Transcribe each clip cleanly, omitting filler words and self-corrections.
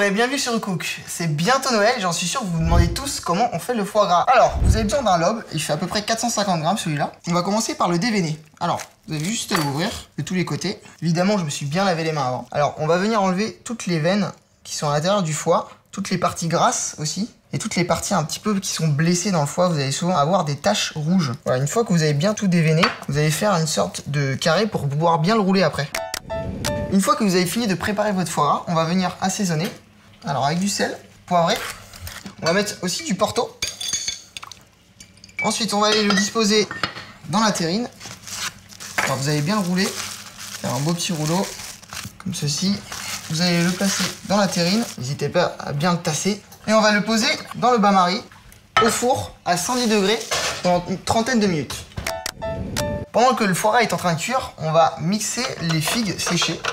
l'aurez bien vu sur Cook, c'est bientôt Noël, j'en suis sûr que vous vous demandez tous comment on fait le foie gras. Alors, vous avez besoin d'un lobe, il fait à peu près 450 grammes celui-là. On va commencer par le déveiner. Alors, vous avez juste à l'ouvrir de tous les côtés. Évidemment, je me suis bien lavé les mains avant. Alors, on va venir enlever toutes les veines qui sont à l'intérieur du foie, toutes les parties grasses aussi, et toutes les parties un petit peu qui sont blessées dans le foie. Vous allez souvent avoir des taches rouges. Voilà, une fois que vous avez bien tout déveiné, vous allez faire une sorte de carré pour pouvoir bien le rouler après. Une fois que vous avez fini de préparer votre foie gras, on va venir assaisonner. Alors avec du sel, poivré. On va mettre aussi du Porto. Ensuite, on va aller le disposer dans la terrine. Alors vous allez bien le rouler, faire un beau petit rouleau, comme ceci. Vous allez le placer dans la terrine. N'hésitez pas à bien le tasser. Et on va le poser dans le bain-marie, au four, à 110 degrés, pendant une trentaine de minutes. Pendant que le foie gras est en train de cuire, on va mixer les figues séchées.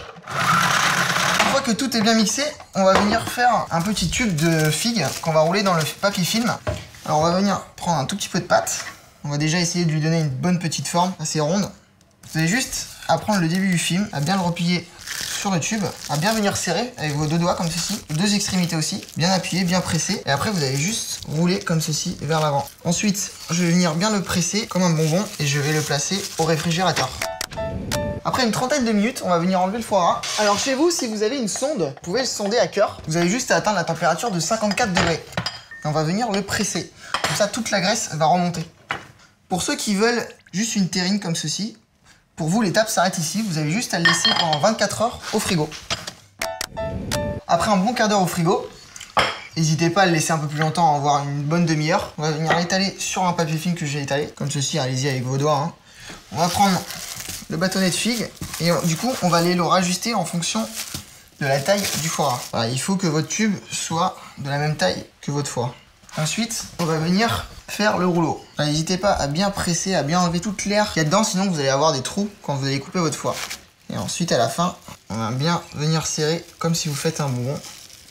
Une fois que tout est bien mixé, on va venir faire un petit tube de figues qu'on va rouler dans le papier film. Alors on va venir prendre un tout petit peu de pâte. On va déjà essayer de lui donner une bonne petite forme, assez ronde. Vous avez juste à prendre le début du film, à bien le replier sur le tube, à bien venir serrer avec vos deux doigts comme ceci, deux extrémités aussi, bien appuyer, bien presser, et après vous allez juste rouler comme ceci vers l'avant. Ensuite, je vais venir bien le presser comme un bonbon et je vais le placer au réfrigérateur. Après une trentaine de minutes, on va venir enlever le foie gras. Alors chez vous, si vous avez une sonde, vous pouvez le sonder à cœur. Vous avez juste à atteindre la température de 54 degrés. Et on va venir le presser. Comme ça, toute la graisse va remonter. Pour ceux qui veulent juste une terrine comme ceci, pour vous, l'étape s'arrête ici. Vous avez juste à le laisser pendant 24 heures au frigo. Après un bon quart d'heure au frigo, n'hésitez pas à le laisser un peu plus longtemps, voire une bonne demi-heure. On va venir l'étaler sur un papier film que j'ai étalé, comme ceci, allez-y avec vos doigts. Hein. On va prendre le bâtonnet de figue et du coup, on va aller le rajuster en fonction de la taille du foie gras. Voilà, il faut que votre tube soit de la même taille que votre foie. Ensuite, on va venir faire le rouleau. N'hésitez pas à bien presser, à bien enlever toute l'air qu'il y a dedans, sinon vous allez avoir des trous quand vous allez couper votre foie. Et ensuite, à la fin, on va bien venir serrer comme si vous faites un bonbon.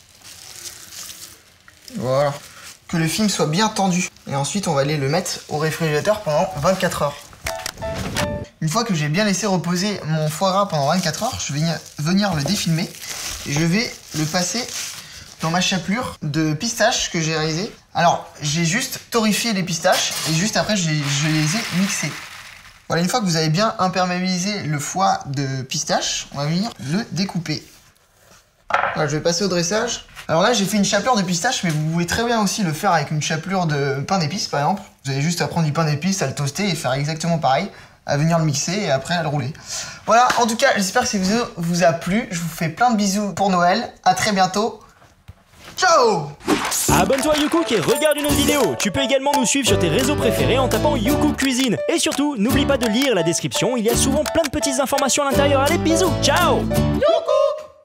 Voilà. Que le film soit bien tendu. Et ensuite, on va aller le mettre au réfrigérateur pendant 24 heures. Une fois que j'ai bien laissé reposer mon foie gras pendant 24 heures, je vais venir le défilmer et je vais le passer dans ma chapelure de pistaches que j'ai réalisée. Alors, j'ai juste torréfié les pistaches et juste après, je les ai mixés. Voilà, une fois que vous avez bien imperméabilisé le foie de pistache, on va venir le découper. Voilà, je vais passer au dressage. Alors là, j'ai fait une chapelure de pistache, mais vous pouvez très bien aussi le faire avec une chapelure de pain d'épices, par exemple. Vous avez juste à prendre du pain d'épices, à le toaster et faire exactement pareil, à venir le mixer et après à le rouler. Voilà, en tout cas, j'espère que cette vidéo vous a plu. Je vous fais plein de bisous pour Noël. À très bientôt. Ciao! Abonne-toi à YouCook et regarde une autre vidéo. Tu peux également nous suivre sur tes réseaux préférés en tapant YouCook Cuisine. Et surtout, n'oublie pas de lire la description, il y a souvent plein de petites informations à l'intérieur. Allez, bisous, ciao! YouCook!